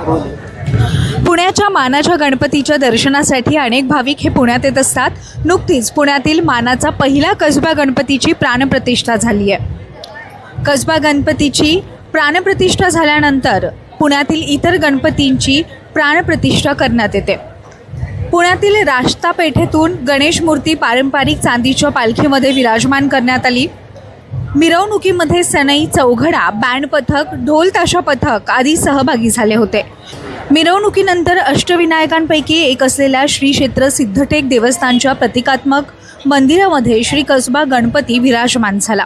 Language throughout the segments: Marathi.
पुण्याच्या मानाच्या गणपतीच्या दर्शनासाठी अनेक भाविक हे पुण्यात येत असतात। नुकतीच पुण्यातील मानाचा पहिला कसबा गणपतीची प्राणप्रतिष्ठा झाली आहे। कसबा गणपतीची प्राणप्रतिष्ठा झाल्यानंतर पुण्यातील इतर गणपतींची प्राणप्रतिष्ठा करण्यात येते। पुण्यातील राष्टा पेठेतून गणेश मूर्ती पारंपरिक चांदीच्या पालखीमध्ये विराजमान करण्यात आली। मिरवणुकीमध्ये सनई चौघडा, बँड पथक, ढोल ताशा पथक आदी सहभागी झाले होते। मिरवणुकीनंतर अष्टविनायकांपैकी एक असलेल्या श्री क्षेत्र सिद्धटेक देवस्थानच्या प्रतिकात्मक मंदिरामध्ये श्री कसबा गणपती विराजमान झाला।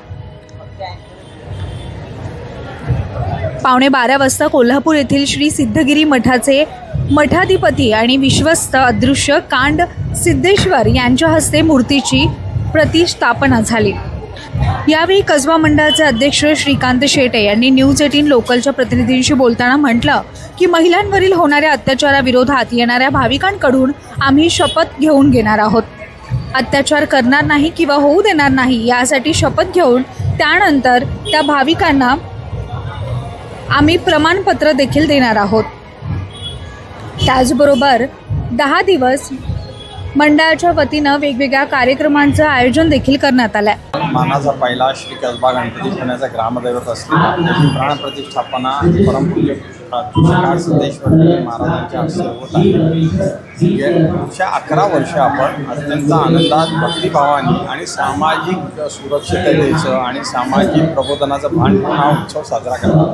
11:15 वाजता कोल्हापूर येथील श्री सिद्धगिरी मठाचे मठाधिपती आणि विश्वस्त अदृश्य कांड सिद्धेश्वर यांच्या हस्ते मूर्तीची प्रतिष्ठापना झाली। यावेळी कसबा मंडळाचे अध्यक्ष श्रीकांत शेटे यांनी न्यूज 18 लोकलच्या प्रतिनिधींशी बोलताना म्हटलं की महिलांवरील होणाऱ्या अत्याचाराविरोधात येणाऱ्या भाविकांकडून आम्ही शपथ घेणार आहोत। अत्याचार करणार नाही किंवा होऊ देणार नाही यासाठी शपथ घेऊन त्यानंतर त्या भाविकांना आम्ही प्रमाणपत्र देखील देणार आहोत। त्याचबरोबर 10 दिवस मंडळाच्या वतीनं वेगवेगळ्या कार्यक्रमांचं आयोजन देखील करण्यात आलं आहे। मानाचा पहिला श्री कसबा गणपती पुण्याचा ग्रामदैवत असलेला त्याची प्राणप्रतिष्ठापना परमपूज्य सिद्धेश्वर महाराजांच्या हस्ते होत आहे। गेल्या 11 वर्ष आपण अत्यंत आनंदात, भक्तिभावाने आणि सामाजिक सुरक्षिततेचं आणि सामाजिक प्रबोधनाचं भान हा उत्सव साजरा करतो।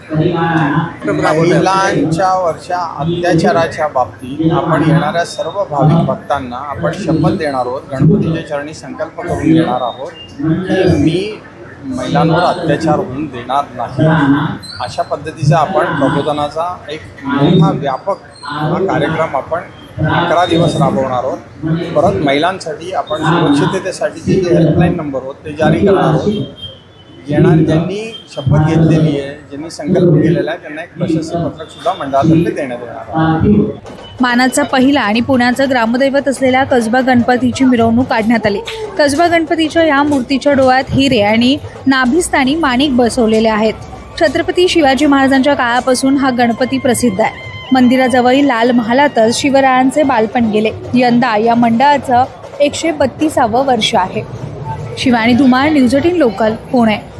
महिलांच्या वरच्या अत्याचाराच्या बाबतीत आपण येणाऱ्या सर्व भाविक भक्तांना आपण शपथ देणार आहोत, गणपतीच्या चरणी संकल्प करून देणार आहोत की मी महिलांवर अत्याचार होऊन देणार नाही। अशा पद्धतीचा आपण प्रबोधनाचा एक मोठा व्यापक कार्यक्रम आपण 11 दिवस राबवणार आहोत। परत महिलांसाठी आपण सुरक्षिततेसाठी जी हेल्पलाईन नंबर होत ते जारी करणार आहोत। ज्यांनी शपथ घेतलेली आहे, ज्यांनी संकल्प केलेला आहे त्यांना एक प्रशस्ती पत्रक सुद्धा मंडळातर्फे देण्यात येणार आहे। मानाचा पहिला आणि पुण्याचं ग्रामदैवत असलेल्या कसबा गणपतीची मिरवणूक काढण्यात आली। कसबा गणपतीच्या या मूर्तीच्या डोळ्यात हिरे आणि नाभिस्थानी माणिक बसवलेले आहेत। छत्रपती शिवाजी महाराजांच्या काळापासून हा गणपती प्रसिद्ध आहे। मंदिराजवळील लाल महालातच शिवरायांचे बालपण गेले। यंदा या मंडळाचं 132वं वर्ष आहे। Shivani Dhumal, news 18 local, Pune.